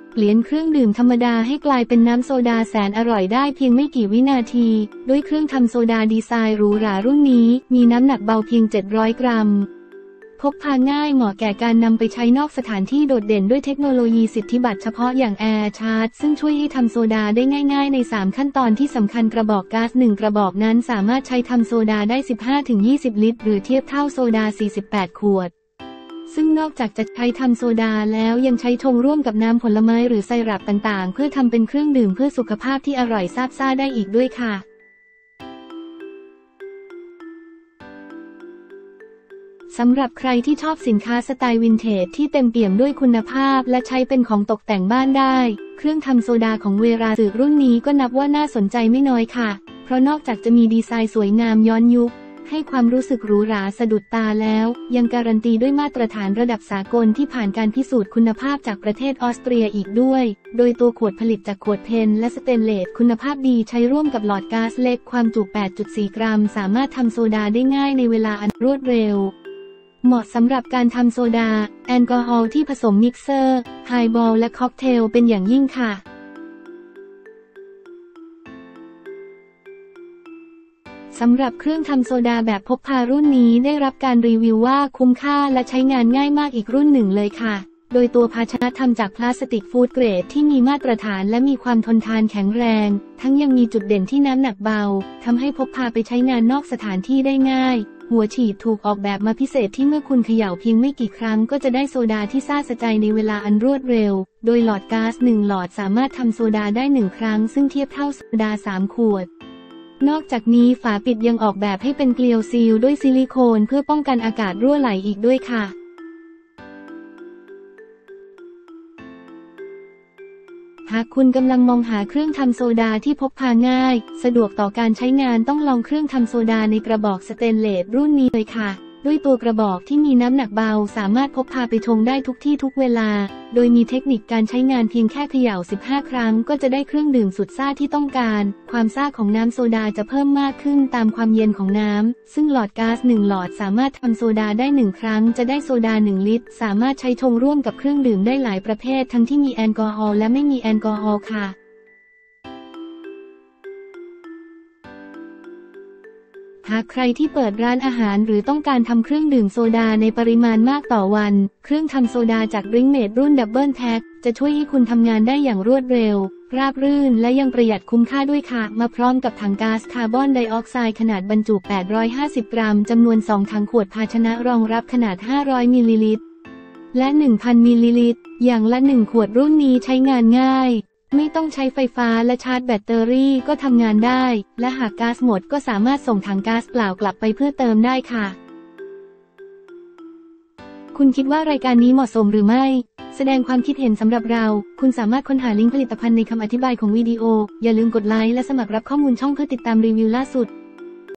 เปลี่ยนเครื่องดื่มธรรมดาให้กลายเป็นน้ำโซดาแสนอร่อยได้เพียงไม่กี่วินาทีด้วยเครื่องทำโซดาดีไซน์หรูหรารุ่นนี้มีน้ำหนักเบาเพียง700 กรัมพกพาง่ายเหมาะแก่การนำไปใช้นอกสถานที่โดดเด่นด้วยเทคโนโลยีสิทธิบัตรเฉพาะอย่าง Air Charge ซึ่งช่วยให้ทำโซดาได้ง่ายๆใน3ขั้นตอนที่สำคัญกระบอกก๊าซ1กระบอกนั้นสามารถใช้ทำโซดาได้ 15-20 ลิตรหรือเทียบเท่าโซดา48 ขวดซึ่งนอกจากจะใช้ทำโซดาแล้วยังใช้ชงร่วมกับน้ำผลไม้หรือไซรัปต่างๆเพื่อทำเป็นเครื่องดื่มเพื่อสุขภาพที่อร่อยซาบซ่าได้อีกด้วยค่ะสำหรับใครที่ชอบสินค้าสไตล์วินเทจที่เต็มเปี่ยมด้วยคุณภาพและใช้เป็นของตกแต่งบ้านได้เครื่องทำโซดาของเวราสึรุ่นนี้ก็นับว่าน่าสนใจไม่น้อยค่ะเพราะนอกจากจะมีดีไซน์สวยงามย้อนยุคให้ความรู้สึกหรูหราสะดุดตาแล้วยังการันตีด้วยมาตรฐานระดับสากลที่ผ่านการพิสูจน์คุณภาพจากประเทศออสเตรียอีกด้วยโดยตัวขวดผลิตจากขวดเพนและสเตนเลสคุณภาพดีใช้ร่วมกับหลอดก๊าซเล็กความจุ 8.4 กรัมสามารถทำโซดาได้ง่ายในเวลาอันรวดเร็วเหมาะสำหรับการทำโซดาแอลกอฮอล์ที่ผสมมิกเซอร์ไฮบอลและค็อกเทลเป็นอย่างยิ่งค่ะสำหรับเครื่องทำโซดาแบบพกพารุ่นนี้ได้รับการรีวิวว่าคุ้มค่าและใช้งานง่ายมากอีกรุ่นหนึ่งเลยค่ะโดยตัวภาชนะทำจากพลาสติกฟู้ดเกรดที่มีมาตรฐานและมีความทนทานแข็งแรงทั้งยังมีจุดเด่นที่น้ำหนักเบาทำให้พกพาไปใช้งานนอกสถานที่ได้ง่ายหัวฉีดถูกออกแบบมาพิเศษที่เมื่อคุณเขย่าเพียงไม่กี่ครั้งก็จะได้โซดาที่ซ่าสะใจในเวลาอันรวดเร็วโดยหลอดก๊าซ1หลอดสามารถทำโซดาได้1ครั้งซึ่งเทียบเท่าโซดา3ขวดนอกจากนี้ฝาปิดยังออกแบบให้เป็นเกลียวซีลด้วยซิลิโคนเพื่อป้องกันอากาศรั่วไหลอีกด้วยค่ะหากคุณกำลังมองหาเครื่องทำโซดาที่พกพาง่ายสะดวกต่อการใช้งานต้องลองเครื่องทำโซดาในกระบอกสเตนเลสรุ่นนี้เลยค่ะด้วยตัวกระบอกที่มีน้ำหนักเบาสามารถพกพาไปชงได้ทุกที่ทุกเวลาโดยมีเทคนิคการใช้งานเพียงแค่เขย่า15 ครั้งก็จะได้เครื่องดื่มสุดซ่าที่ต้องการความซ่าของน้ำโซดาจะเพิ่มมากขึ้นตามความเย็นของน้ำซึ่งหลอดก๊าซ1หลอดสามารถทำโซดาได้1ครั้งจะได้โซดา1ลิตรสามารถใช้ชงร่วมกับเครื่องดื่มได้หลายประเภททั้งที่มีแอลกอฮอล์และไม่มีแอลกอฮอล์ค่ะหากใครที่เปิดร้านอาหารหรือต้องการทำเครื่องดื่มโซดาในปริมาณมากต่อวันเครื่องทำโซดาจาก Drinkmate รุ่นดับเบิลแพ็คจะช่วยให้คุณทำงานได้อย่างรวดเร็วราบรื่นและยังประหยัดคุ้มค่าด้วยค่ะมาพร้อมกับถังก๊าซคาร์บอนไดออกไซด์ขนาดบรรจุ850 กรัมจำนวน2ถังขวดภาชนะรองรับขนาด500มิลลิลิตรและ 1,000 มิลลิลิตรอย่างละ1ขวดรุ่นนี้ใช้งานง่ายไม่ต้องใช้ไฟฟ้าและชาร์จแบตเตอรี่ก็ทำงานได้และหากก๊าซหมดก็สามารถส่งถังก๊าซเปล่ากลับไปเพื่อเติมได้ค่ะคุณคิดว่ารายการนี้เหมาะสมหรือไม่แสดงความคิดเห็นสำหรับเราคุณสามารถค้นหาลิงก์ผลิตภัณฑ์ในคำอธิบายของวิดีโออย่าลืมกดไลค์และสมัครรับข้อมูลช่องเพื่อติดตามรีวิวล่าสุด